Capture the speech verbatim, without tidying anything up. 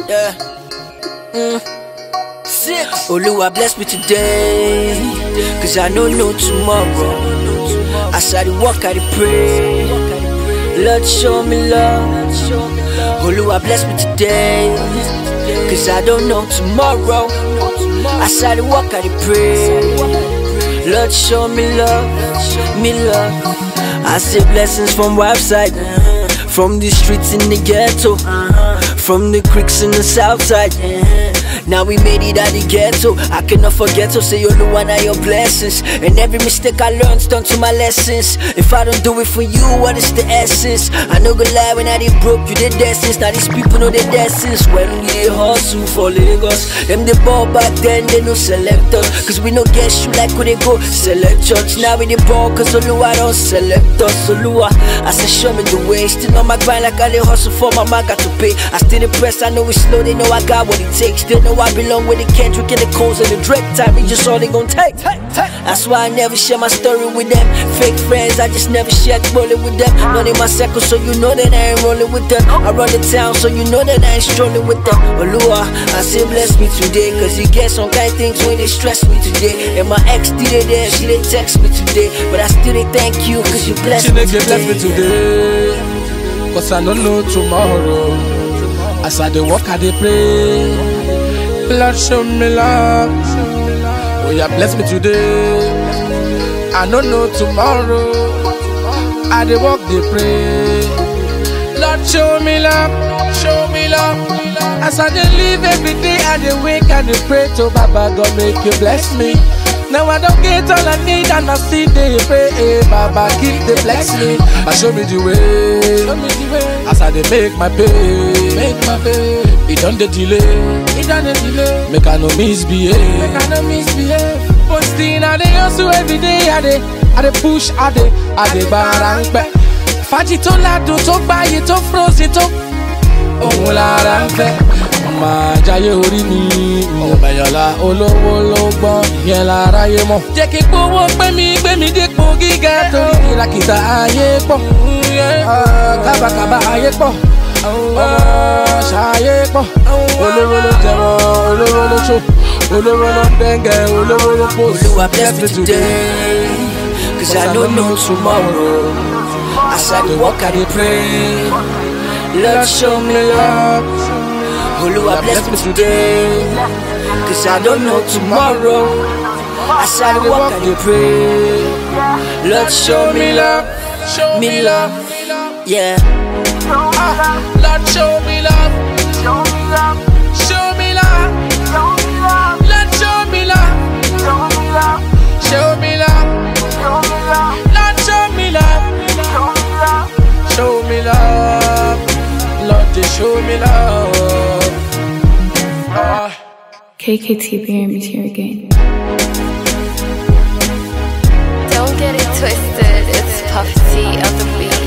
Yeah. Mm. Six. Oluwa bless me today, cause I don't know tomorrow. As I dey walk, I dey pray. Lord, show me love. Oluwa bless me today, cause I don't know tomorrow. As I dey walk, I dey pray. Lord, show me love, me love. I see blessings from website, from the streets in the ghetto, from the creeks in the south side. Now we made it out the ghetto. I cannot forget to say Oluwa na your blessings. And every mistake I learned turned to my lessons. If I don't do it for you, what is the essence? I no go lie, when I did broke, you did essence. Now these people know their essence. When we dey hustle for Lagos, them the ball back then, they no select us. Cause we no get shoe like when they go select church. Now we dey ball cause Oluwa don't select us. Oluwa, I say show me the way. Still on my grind like I dey hustle for my man got to pay. I still impressed, I know it's slow, they know I got what it takes. Still know I belong with the Kendrick and the Coles and the Drake. Time is just all they gon' take. That's why I never share my story with them. Fake friends, I just never share bullet with them. None in my circle, so you know that I ain't rolling with them. I run the town, so you know that I ain't strolling with them. Oluwa, I say bless me today, cause you get some kind things when they stress me today. And my ex still there, she they text me today, but I still they thank you, cause you bless me today. Bless me today, cause I don't know tomorrow. As I dey walk, I dey pray. Lord, show me love. Oh, yeah, bless me today. I don't know tomorrow. I dey walk, dey pray. Lord, show me love. Show me love. As I dey live every day, I dey wake, I dey pray to Baba God, make you bless me. Now I don't get all I need and I see they pray. Hey, Baba, keep the bless me. I show me the way. Show me the way. As I dey make my pay, make my pay. It done the delay. It done the delay. Make I no misbehave. Make I no misbehave. But still I dey hustle every day. I dey, I dey push. I dey, I dey barang back. Faji to ladu to buy it to frozen to. Oh la la la. Ma jaye ori mi, Ọbàyọ̀lá olówó ló gbọ́n, ìyẹn láráyé mọ̀. Jẹ́ kí gbówó gbé mi gbé mi dépò gíga torí ìlàkìtà ayé pọ̀. Kábàkàbà ayé pọ̀, ṣayé pọ̀. Olówó ló jẹmọ́, olówó ló ṣó, olówó ló dẹ́ngẹ̀, olówó ló pòsì. Oluwa bless me today, cause I don't know tomorrow. As I dey walk, I dey pray. Lord, show me love. Oluwa bless me today, cause I don't know tomorrow. As I dey walk, I dey pray. Lord, show me love, show me love, yeah. Ah, Lord, show me love, show me love, show me love, Lord, show me love, show me love, Lord, show me love, show me love, Lord, show me love. K K T B M is here again. Don't get it twisted, it's Puff T of the week.